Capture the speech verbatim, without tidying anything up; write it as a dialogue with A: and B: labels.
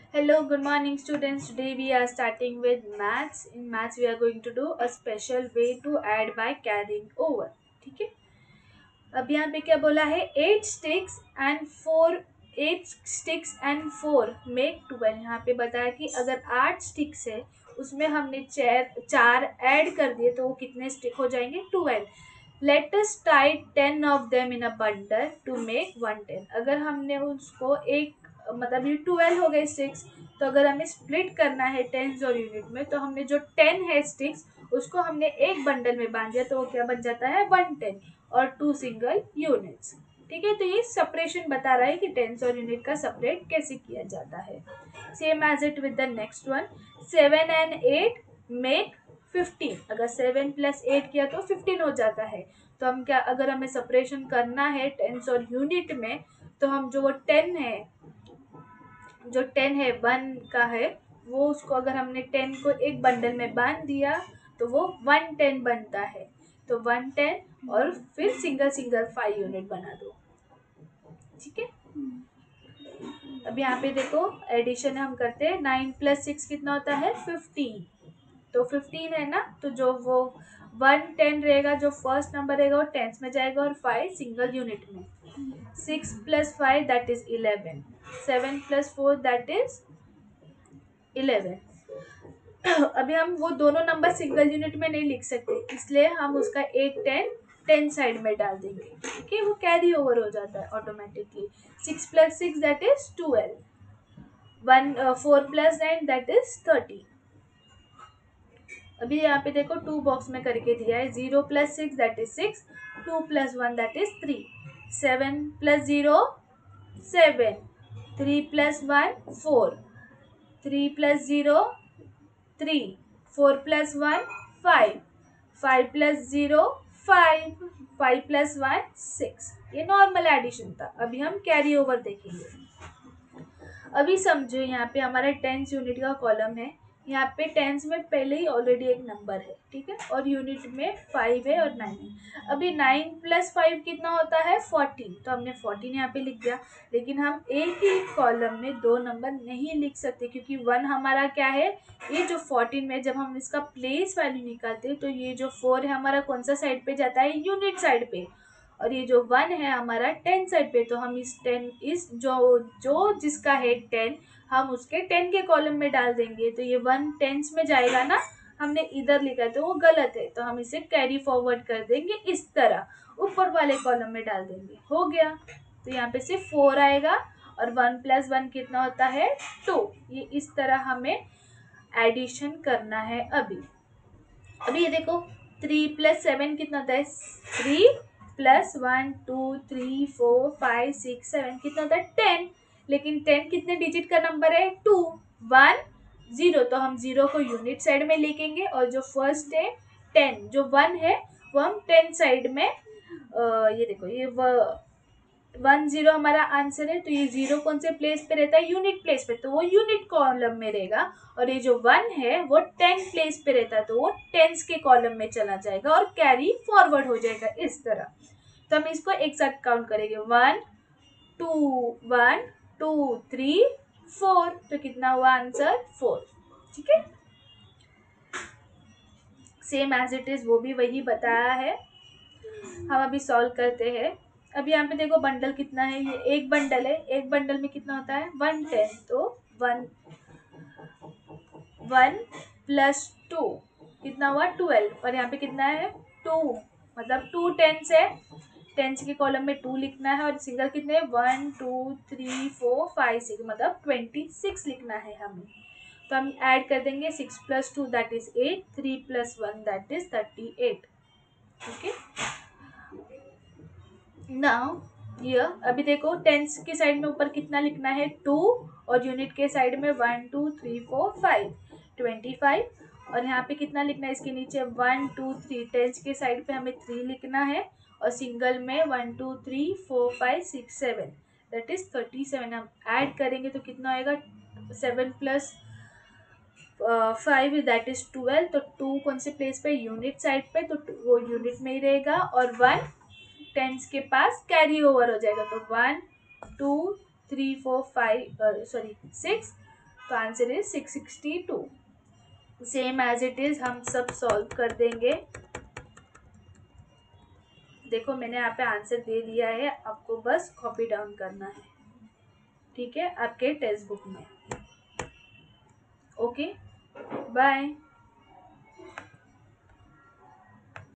A: Hello, good morning, students. Today we are starting with maths. In maths, we are going to do a special way to add by carrying over. ठीक है. अब यहाँ पे क्या बोला है? Eight sticks and four eight sticks and four make twelve. यहाँ पे बताया कि अगर आठ स्टिक्स है उसमें हमने चार चार ऐड कर दिए तो वो कितने स्टिक हो जाएंगे? Twelve. Let us tie ten of them in a bundle to make one ten. अगर हमने उसको एक मतलब ये ट्वेल्व हो गए स्टिक्स, तो अगर हमें स्प्लिट करना है टेंस और यूनिट में तो हमने जो टेन है स्टिक्स उसको हमने एक बंडल में बांध दिया तो वो क्या बन जाता है? वन टेन और टू सिंगल यूनिट्स. ठीक है, तो ये सेपरेशन बता रहा है कि टेंस और यूनिट का सेपरेट कैसे किया जाता है. Same as it with the next one. Seven and eight make fifteen. अगर सेवन प्लस एट किया तो फिफ्टीन हो जाता है. तो हम क्या, अगर हमें सेपरेशन करना है टेंस और यूनिट में तो हम जो वो टेन है जो टेन है वन का है वो उसको अगर हमने टेन को एक बंडल में बांध दिया तो वो वन टेन बनता है. तो वन टेन और फिर सिंगल सिंगल फाइव यूनिट बना दो. ठीक है. अब यहाँ पे देखो एडिशन हम करते हैं. नाइन प्लस सिक्स कितना होता है? फिफ्टीन. तो फिफ्टीन है ना, तो जो वो वन टेन रहेगा, जो फर्स्ट नंबर रहेगा वो टेंस में जाएगा और फाइव सिंगल यूनिट में. Six plus five that is eleven. Seven plus four that is eleven. अभी हम वो दोनों नंबर सिंगल यूनिट में नहीं लिख सकते, इसलिए हम उसका एक टेन टेन साइड में डाल देंगे. ठीक है, वो कैरी ओवर हो जाता है automatically. Six plus six that is twelve. One four plus nine that is thirty. अभी यहाँ पे देखो टू बॉक्स में करके दिया है. Zero plus six that is six. Two plus one that is three. Seven plus zero seven. Three plus one four. Three plus zero three. Four plus one five. Five plus zero five. Five plus one six. ये normal addition था. अभी हम carry over देखेंगे. अभी समझो यहाँ पे हमारा टेंस यूनिट का कॉलम है. यहाँ पे टेंस में पहले ही ऑलरेडी एक नंबर है. ठीक है, और यूनिट में फाइव है और नाइन है. अभी नाइन प्लस फाइव कितना होता है? फोर्टीन. तो हमने फोर्टीन यहाँ पे लिख दिया. लेकिन हम एक ही कॉलम में दो नंबर नहीं लिख सकते क्योंकि वन हमारा क्या है? ये जो फोर्टीन में जब हम इसका प्लेस वैल्यू निकालते हैं तो ये जो फोर है हमारा कौन सा साइड पे जाता है? यूनिट साइड पे. और ये जो वन है हमारा टेन साइड पे. तो हम इस टेन इस जो जो जिसका है टेन हम उसके टेन के कॉलम में डाल देंगे. तो ये वन टेंस में जाएगा ना, हमने इधर लिखा है तो वो गलत है. तो हम इसे कैरी फॉरवर्ड कर देंगे, इस तरह ऊपर वाले कॉलम में डाल देंगे. हो गया. तो यहाँ पे सिर्फ फोर आएगा और वन प्लस वन कितना होता है? टू. ये इस तरह हमें एडिशन करना है. अभी अभी ये देखो थ्री प्लस सेवन कितना होता है? Three plus one two three four five six seven कितना होता है? टेन. लेकिन टेन कितने डिजिट का नंबर है? टू. One zero. तो हम जीरो को यूनिट साइड में लिखेंगे और जो फर्स्ट है टेन, जो वन है वो हम टेन साइड में. आ, ये देखो ये वन जीरो हमारा आंसर है. तो ये जीरो कौन से प्लेस पे रहता है? यूनिट प्लेस पे. तो वो यूनिट कॉलम में रहेगा. और ये जो वन है वो टेन प्लेस पे रहता है तो वो टेंस के कॉलम में चला जाएगा और कैरी फॉरवर्ड हो जाएगा इस तरह. तो हम इसको एक साथ काउंट करेंगे. One two one two three four. तो कितना हुआ आंसर? फोर. ठीक है, सेम एज इट इज वो भी वही बताया है. हम अभी सॉल्व करते हैं. अब यहाँ पे देखो बंडल कितना है? ये एक बंडल है. एक बंडल में कितना होता है? One ten. तो वन वन प्लस टू कितना हुआ? ट्वेल्व. और यहाँ पे कितना है? टू. मतलब टू टेंस है. टेंस के कॉलम में टू लिखना है और सिंगल कितने? One two three four five six. मतलब ट्वेंटी सिक्स लिखना है हमें. तो हम ऐड कर देंगे. Six plus two that is eight. Three plus one that is thirty eight. Okay, now ये अभी देखो टेंस के साइड में ऊपर कितना लिखना है? टू. और यूनिट के साइड में one two three four five. Twenty five. और यहाँ पे कितना लिखना है? इसके नीचे वन टू थ्री. टेंस के साइड पे हमें थ्री लिखना है और सिंगल में one two three four five six seven that is thirty seven. हम ऐड करेंगे तो कितना आएगा? Seven plus five that is twelve. तो टू कौन से प्लेस पे? यूनिट साइड पे. तो वो यूनिट में ही रहेगा और वन टेंस के पास कैरी ओवर हो जाएगा. तो one two three four five sorry six तो answer is six sixty two. Same as it is हम सब सॉल्व कर देंगे। देखो मैंने यहाँ पे आंसर दे दिया है, आपको बस कॉपी डाउन करना है, ठीक है, आपके टेक्स्ट बुक में। Okay, bye.